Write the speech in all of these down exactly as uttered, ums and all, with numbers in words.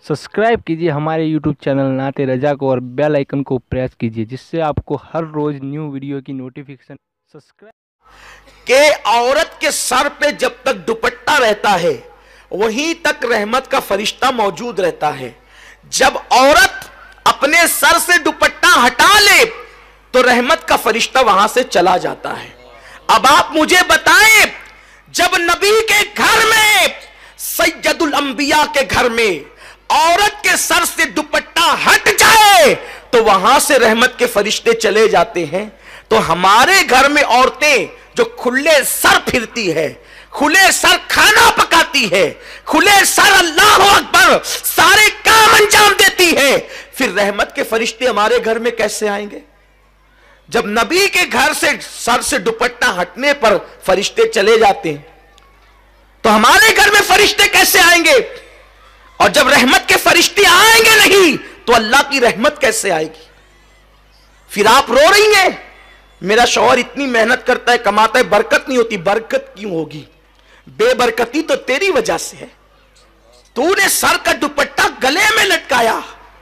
Subscribe कीजिए हमारे YouTube channel नाते रजा को और बेल आइकन को प्रेस कीजिए जिससे आपको हर रोज न्यू वीडियो की नोटिफिकेशन सब्सक्राइब के औरत के सर पे जब तक दुपट्टा रहता है वहीं तक रहमत का फरिश्ता मौजूद रहता है। जब औरत अपने सर से दुपट्टा हटा ले तो रहमत का फरिश्ता वहां से चला जाता है। अब आप मुझे बताएं, जब नबी के घर में, सैयदुल अंबिया के घर में औरत के सर से दुपट्टा हट जाए तो वहां से रहमत के फरिश्ते चले जाते हैं, तो हमारे घर में औरतें जो खुले सर फिरती है, खुले सर खाना पकाती है, खुले सर अल्लाह अकबर सारे काम अंजाम देती है, फिर रहमत के फरिश्ते हमारे घर में कैसे आएंगे? जब नबी के घर से सर से दुपट्टा हटने पर फरिश्ते चले जाते हैं तो हमारे घर में फरिश्ते कैसे आएंगे? और जब रहमत के फरिश्ते आएंगे नहीं तो अल्लाह की रहमत कैसे आएगी? फिर आप रो रही हैं, मेरा शौहर इतनी मेहनत करता है, कमाता है, बरकत नहीं होती। बरकत क्यों होगी? बेबरकती तो तेरी वजह से है। तूने सर का दुपट्टा गले में लटकाया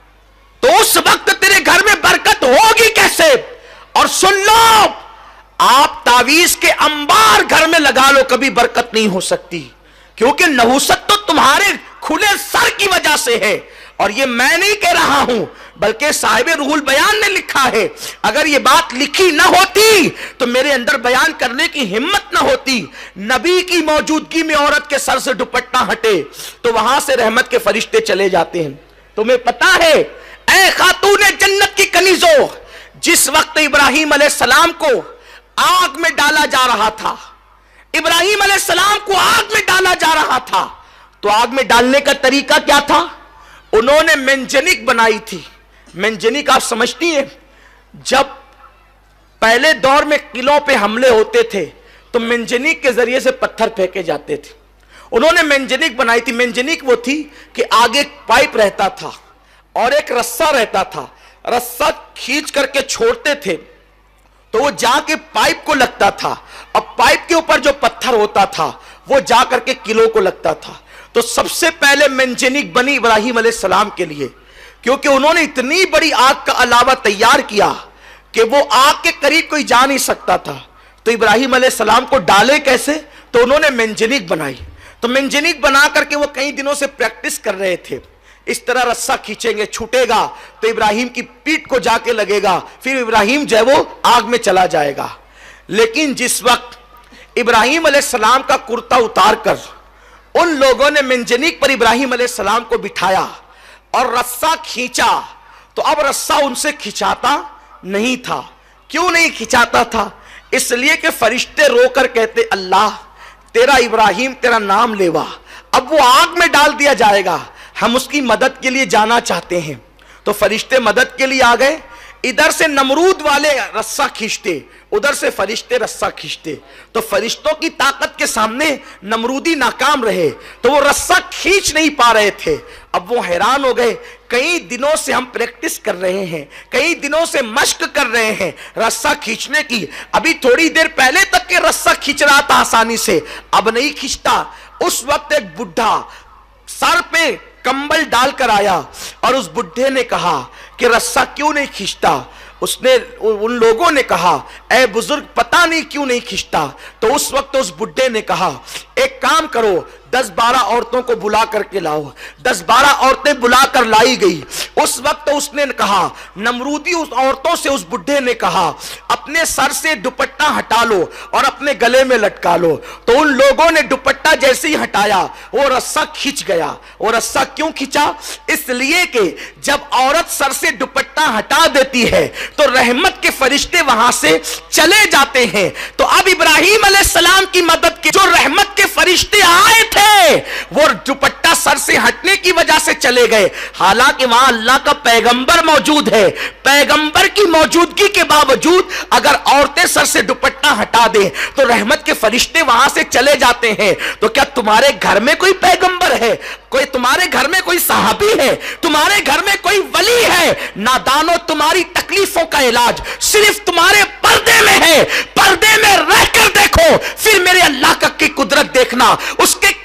तो उस वक्त तेरे घर में बरकत होगी कैसे? और सुन लो, आप तावीज के अंबार घर में लगा लो, कभी बरकत नहीं हो सकती, क्योंकि नहुसत तो तुम्हारे खुले सर की वजह से है। और ये मैं नहीं कह रहा हूं, बल्कि साहिब रूहुल बयान ने लिखा है। अगर ये बात लिखी ना होती तो मेरे अंदर बयान करने की हिम्मत ना होती। नबी की मौजूदगी में औरत के सर से दुपट्टा हटे तो वहां से रहमत के फरिश्ते चले जाते हैं। तुम्हें पता है, ऐ खातूने जन्नत की कनीजो, जिस वक्त इब्राहिम अलैहिस्सलाम को आग में डाला जा रहा था, इब्राहिम अलैहिस्सलाम को आग में डाला जा रहा था, तो आग में डालने का तरीका क्या था? उन्होंने मेंजनिक बनाई थी। मेंजनिक आप समझती हैं, जब पहले दौर में किलों पे हमले होते थे तो मेंजनिक के जरिए से पत्थर फेंके जाते थे। उन्होंने मेंजनिक बनाई थी। मेंजनिक वो थी कि आगे एक पाइप रहता था और एक रस्सा रहता था, रस्सा खींच करके छोड़ते थे तो वो जाके पाइप को लगता था, अब पाइप के ऊपर जो पत्थर होता था वो जा करके किलो को लगता था। तो सबसे पहले मेंजनिक बनी इब्राहिम अलैहिस्सलाम के लिए, क्योंकि उन्होंने इतनी बड़ी आग का अलावा तैयार किया कि वो आग के करीब कोई जा नहीं सकता था। तो इब्राहिम अलैहिस्सलाम को डाले कैसे? तो उन्होंने मेंजनिक बनाई। तो मेंजनिक बना करके वो कई दिनों से प्रैक्टिस कर रहे थे। इस तरह रस्सा खींचेंगे, छूटेगा तो इब्राहिम की पीठ को जाके लगेगा, फिर इब्राहिम जो है वो आग में चला जाएगा। लेकिन जिस वक्त इब्राहिम अलैहिस्सलाम का कुर्ता उतार कर उन लोगों ने मेंजनिक पर इब्राहिम अलैहिस्सलाम को बिठाया और रस्सा खींचा, तो अब रस्सा उनसे खिंचाता नहीं था। क्यों नहीं खिंचाता था? इसलिए कि फरिश्ते रोकर कहते, अल्लाह तेरा इब्राहिम तेरा नाम लेवा, अब वो आग में डाल दिया जाएगा, हम उसकी मदद के लिए जाना चाहते हैं। तो फरिश्ते मदद के लिए आ गए। इधर से नमरूद वाले रस्सा खींचते, उधर से फरिश्ते रस्सा खींचते, तो फरिश्तों की ताकत के सामने नमरूदी नाकाम रहे, तो वो रस्सा खींच नहीं पा रहे थे। अब वो हैरान हो गए, कई दिनों से हम प्रैक्टिस कर रहे हैं, कई दिनों से मश्क कर रहे हैं रस्सा खींचने की, अभी थोड़ी देर पहले तक के रस्सा खींच रहा था आसानी से, अब नहीं खींचता। उस वक्त एक बुढ़ा सर पे कंबल डालकर आया और उस बुढ़े ने कहा कि रस्सा क्यों नहीं खींचता? उसने उन लोगों ने कहा, ऐ बुजुर्ग पता नहीं क्यों नहीं खींचता। तो उस वक्त उस बुढ़े ने कहा, एक काम करो, दस बारह औरतों को बुला करके लाओ। दस बारह औरतें बुलाकर लाई गई। उस वक्त उसने कहा, नमरूदी उस औरतों से उस बुढ़े ने कहा, अपने सर से दुपट्टा हटा लो और अपने गले में लटका लो। तो उन लोगों ने दुपट्टा जैसे ही हटाया वो रस्सा खींच गया। वो रस्सा क्यों खींचा? इसलिए कि जब औरत सर से दुपट्टा हटा देती है तो रहमत के फरिश्ते वहां से चले जाते हैं। तो अब इब्राहिम अलैहिस्सलाम की मदद के जो रहमत के फरिश्ते आए थे वो दुपट्टा सर से हटने की वजह से चले गए। हालांकि वहां अल्लाह का पैगंबर मौजूद है, पैगंबर की मौजूदगी के बावजूद अगर औरतें सर से दुपट्टा हटा दें तो रहमत के फरिश्ते वहां से चले जाते हैं। तो क्या तुम्हारे घर में कोई पैगंबर है? कोई तुम्हारे घर में कोई सहाबी है? तुम्हारे घर में कोई वली है? नादानो, तुम्हारी तकलीफों का इलाज सिर्फ तुम्हारे पर्दे में है। पर्दे में रहकर देखो, फिर मेरे अल्लाह का की कुदरत देखना। उसके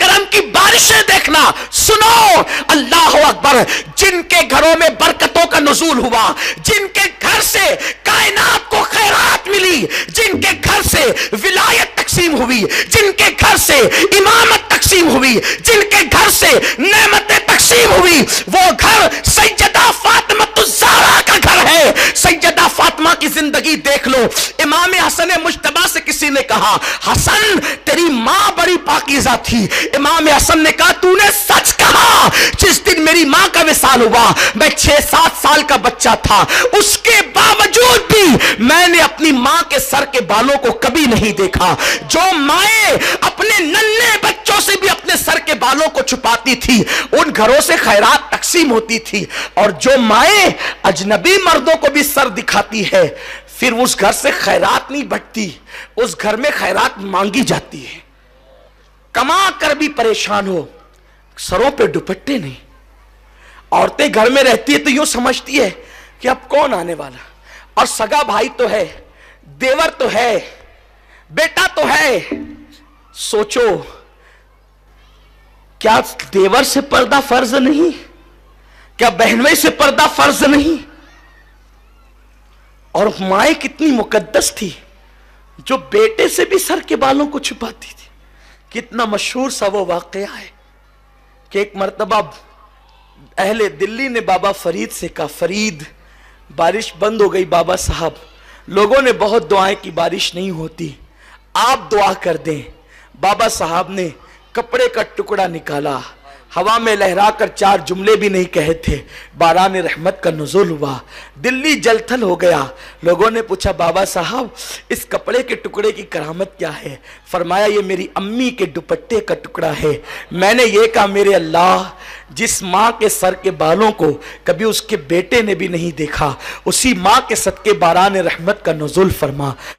کرم کی بارشیں دیکھنا. سنو اللہ اکبر, جن کے گھروں میں برکتوں کا نزول ہوا, جن کے گھر سے کائنات کو خیرات ملی, جن کے گھر سے ولایت تقسیم ہوئی, جن کے گھر سے امامت تقسیم ہوئی, جن کے گھر سے نعمتیں تقسیم ہوئی, وہ گھر سیدہ فاطمہ الزہرا کا گھر ہے. سیدہ فاطمہ کی زندگی دیکھ لو. امام حسن مجتبی سے کسی نے کہا, حسن تیری ماں بڑی پاکیزہ تھی. امام حسن نے کہا, تو نے سچ کہا. جس دن میری ماں کا وصال ہوا میں چھ سات سال کا بچہ تھا, اس کے باوجود بھی میں نے اپنی ماں کے سر کے بالوں کو کبھی نہیں دیکھا. جو مائیں اپنے ننھے بچوں سے بھی اپنے سر کے بالوں کو چھپاتی تھی, ان گھروں سے خیرات تقسیم ہوتی تھی. اور جو مائیں اجنبی مردوں کو بھی سر دکھاتی ہے, پھر اس گھر سے خیرات نہیں بٹتی, اس گھر میں خیرات مانگی جاتی ہے. کما کر بھی پریشان ہو, سروں پہ دوپٹے نہیں. عورتیں گھر میں رہتی ہے تو یوں سمجھتی ہے کہ اب کون آنے والا, اور سگا بھائی تو ہے, دیور تو ہے, بیٹا تو ہے. سوچو, کیا دیور سے پردہ فرض نہیں؟ کیا بہنوئی سے پردہ فرض نہیں؟ اور مائیں کتنی مقدس تھی, جو بیٹے سے بھی سر کے بالوں کو چھپاتی تھی. کتنا مشہور سا وہ واقعہ ہے کہ ایک مرتبہ اہل دلی نے بابا فرید سے کہا, فرید بارش بند ہو گئی بابا صاحب, لوگوں نے بہت دعائیں کی, بارش نہیں ہوتی, آپ دعا کر دیں. بابا صاحب نے کپڑے کا ٹکڑا نکالا, ہوا میں لہرا کر چار جملے بھی نہیں کہے تھے, باران رحمت کا نزول ہوا, دلی جل تھل ہو گیا. لوگوں نے پوچھا, بابا صاحب اس کپڑے کے ٹکڑے کی کرامت کیا ہے؟ فرمایا, یہ میری امی کے دوپٹے کا ٹکڑا ہے. میں نے یہ کہا, میرے اللہ, جس ماں کے سر کے بالوں کو کبھی اس کے بیٹے نے بھی نہیں دیکھا, اسی ماں کے صدقے باران رحمت کا نزول فرما.